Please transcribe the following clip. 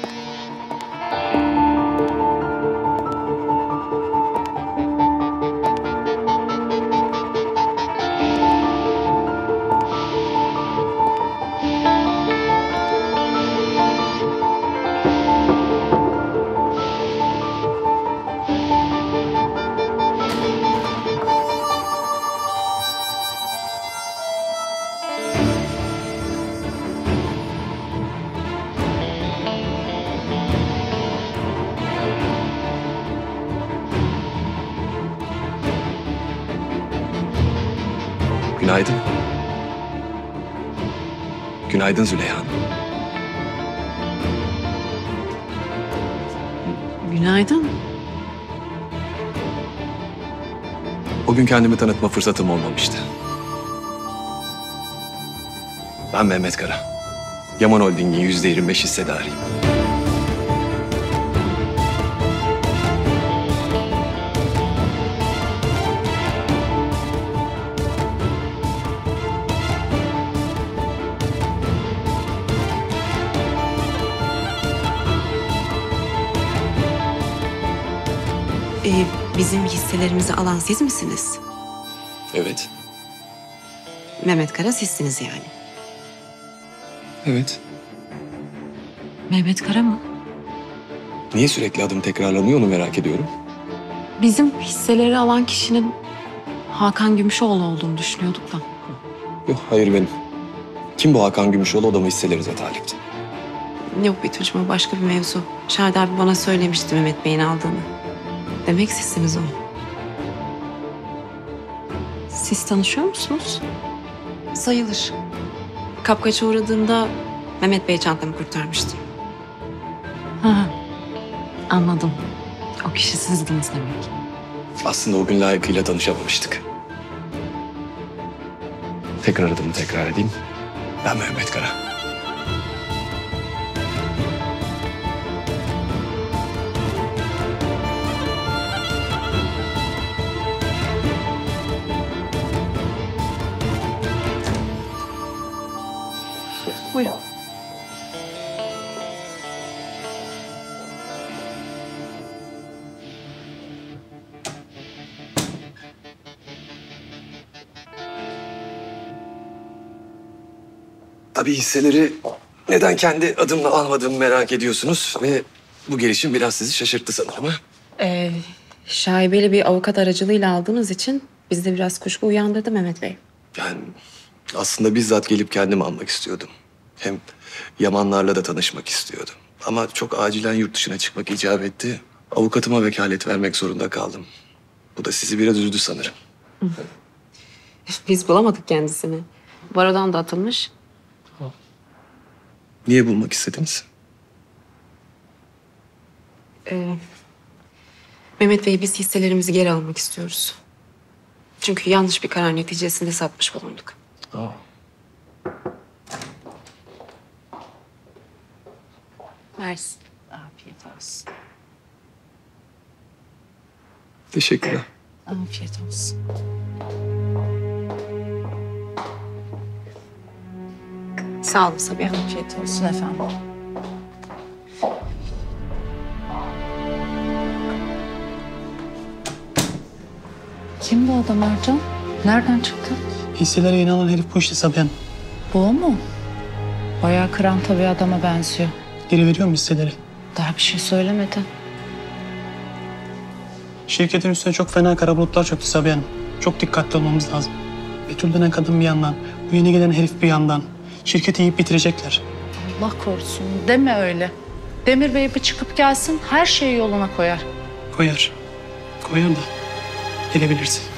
Günaydın. Günaydın Züleyha Hanım. Günaydın. O gün kendimi tanıtma fırsatım olmamıştı. Ben Mehmet Kara. Yaman Holding'in %25 hissedarıyım. Bizim hisselerimizi alan siz misiniz? Evet. Mehmet Kara sizsiniz yani. Evet. Mehmet Kara mı? Niye sürekli adım tekrarlanıyor onu merak ediyorum. Bizim hisseleri alan kişinin Hakan Gümüşoğlu olduğunu düşünüyorduk da. Yok, hayır benim. Kim bu Hakan Gümüşoğlu? O da mı hisselerinize talipti? Yok Betül'cüğüm, o başka bir mevzu. Şahit abi bana söylemişti Mehmet Bey'in aldığını. Demek sizsiniz o. Siz tanışıyor musunuz? Sayılır. Kapkaç'a uğradığımda Mehmet Bey çantamı kurtarmıştı. Ha, anladım. O kişi sizdiniz demek. Aslında o gün layıkıyla tanışamamıştık. Tekrar adımı tekrar edeyim. Ben Mehmet Kara. Buyurun. Tabii hisseleri neden kendi adımla almadığımı merak ediyorsunuz ve bu gelişim biraz sizi şaşırttı sanırım, ha? Şaibeli bir avukat aracılığıyla aldığınız için bizde biraz kuşku uyandırdı Mehmet Bey. Yani aslında bizzat gelip kendim almak istiyordum. Hem Yamanlarla da tanışmak istiyordum. Ama çok acilen yurt dışına çıkmak icap etti. Avukatıma vekalet vermek zorunda kaldım. Bu da sizi biraz üzdü sanırım. Biz bulamadık kendisini. Barodan da atılmış. Niye bulmak istediniz? Mehmet Bey, biz hisselerimizi geri almak istiyoruz. Çünkü yanlış bir karar neticesinde satmış bulunduk. Mersi. Afiyet olsun. Teşekkürler. Afiyet olsun. Sağ olun Sabiha. Afiyet olsun efendim. Kim bu adam Ercan? Nereden çıktı? Hisselere yeni alan herif bu işte Sabiha Hanım. Bu o mu? Bayağı kıranta bir adama benziyor. Geri veriyor mu hisseleri? Daha bir şey söylemedi. Şirketin üstüne çok fena kara bulutlar çöktü Sabiha Hanım. Çok dikkatli olmamız lazım. Betül denen kadın bir yandan, bu yeni gelen herif bir yandan. Şirketi yiyip bitirecekler. Allah korusun deme öyle. Demir Bey bir çıkıp gelsin her şeyi yoluna koyar. Koyar. Koyar da gelebilirsin.